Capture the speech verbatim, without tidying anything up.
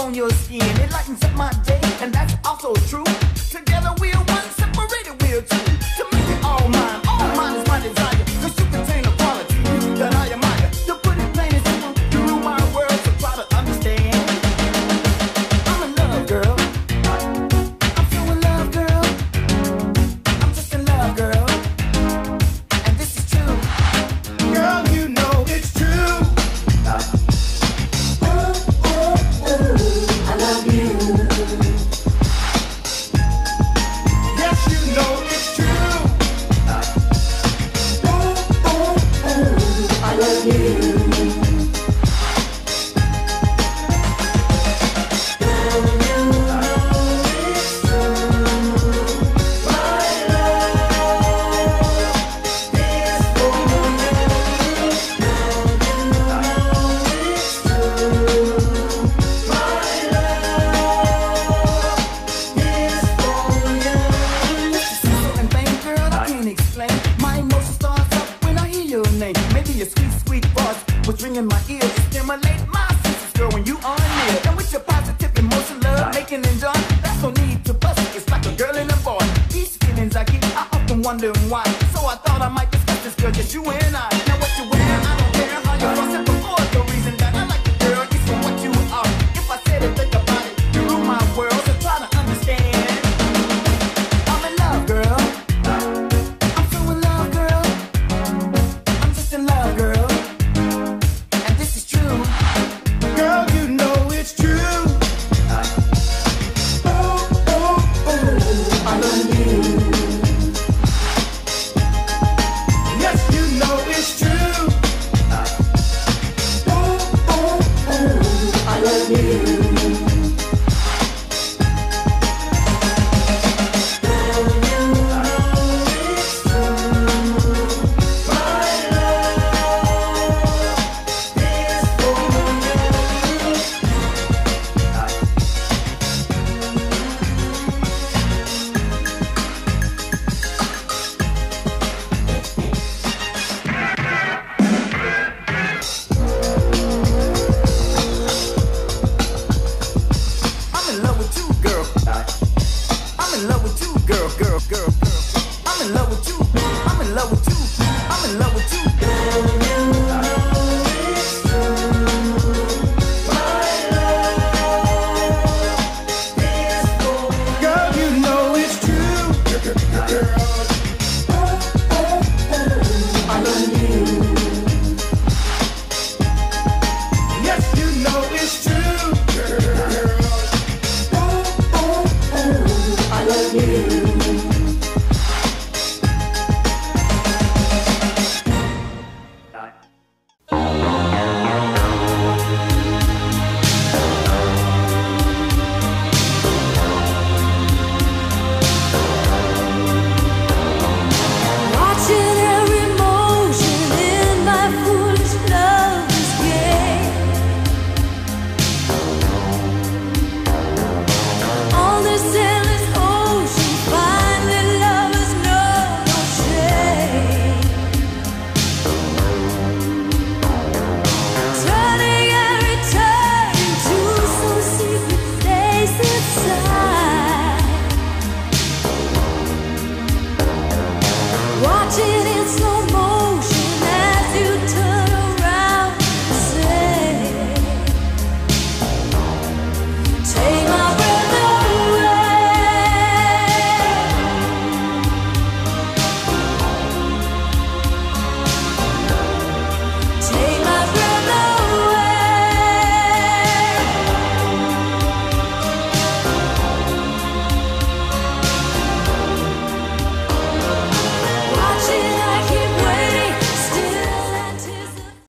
on your skin, it lightens up my day, and that's also true. Together we're one, separated we're two. To make it all mine, all mine is my desire. Cause you contain a quality that I admire. To put it plain and simple, you rule my world, so try to understand. I'm in love, girl. I'm so in love, girl. I'm just in love, girl. And this is true. Girl, you know it's true. Ooh, ooh, ooh, I love you. Yes, you know it's true. Ooh, ooh, ooh, I love you. And vain, girl, I can't explain. My emotion starts up when I hear your name. Maybe your sweet, sweet voice was ringing my ears. It stimulate my senses, girl, when you are near. And with your positive emotion, love, making and joy, that's no need to bust it. It's like a girl and a boy. These feelings I get, I often wonder why. So I thought I might discuss this, girl, just you and I. Now what you